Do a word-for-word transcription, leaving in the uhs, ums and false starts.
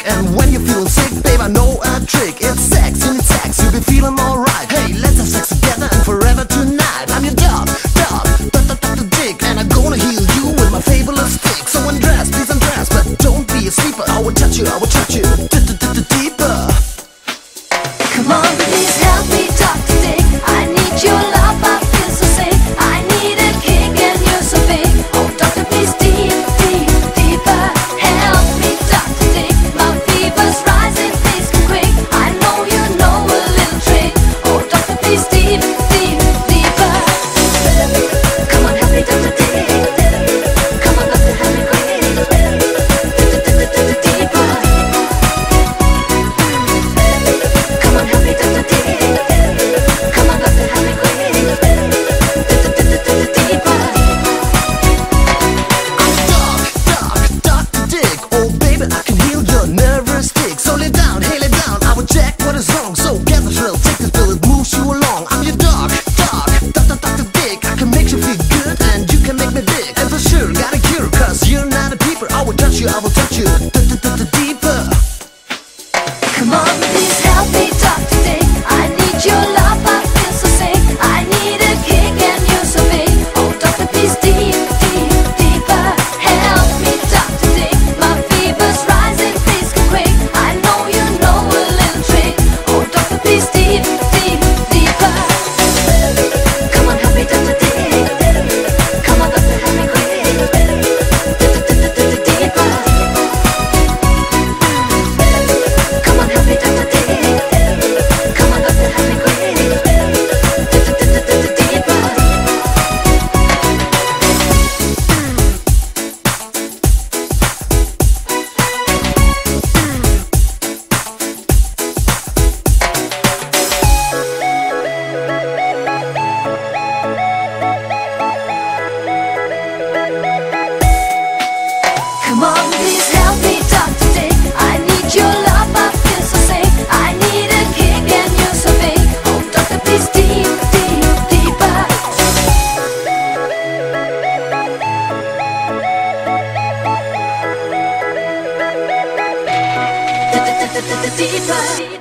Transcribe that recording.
And when you're feeling sick, babe, I know a trick. It's sex and it's sex, you'll be feeling alright. Hey, let's have sex together and forever tonight. I'm your dog, dog, dot dot dot the dick, and I'm gonna heal you with my fabulous stick. So undress, please undress, but don't be a sleeper. I will touch you, I will touch you deeper. Come on, please help me, Doctor Dick. I need your love, I feel so sick. I need a kick and you're so big. Oh, doctor, please deep, deep, deeper. Help me, Doctor Dick. My fever's rising, please come quick. I know you know a little trick. Oh, doctor, please deep, deep, deeper. Come on, help me, Doctor Dick. Come on, doctor, help me quick. Deeper. Come on, help me, Doctor Dick. Come on, doctor, help me quick. Deeper. Doc, doc, Doctor Dick. Oh baby, I can heal your nervous tick. So lay down, hey lay down, I will check what is wrong. So get the thrill, take this pill, it moves you along. I'm your doc, doc, Doctor Doctor Dick. I can make you feel good and you can make me big. And for sure, got a cure, cause you're not a peeper. I will touch you, I will touch you deeper. Come on, please help me, Doctor Dick. I need your love, I feel so sick. I need a kick and you're so big. Oh, doctor, please deep, deep, deeper. Help me, Doctor Dick. My fever's rising, please come quick. I know you know a little trick. Oh, doctor, please deep, deep, deeper. Come on, help me, Doctor Dick. Come on, doctor, help me quick. Deeper. Come on, help me, Doctor Dick. Come on, doctor, help me quick. Deeper. Come on, please help me, Doctor Dick. I need your love, I feel so sick. I need a kick and you're so big. Oh, doctor, please deep, deep, deeper. Deeper.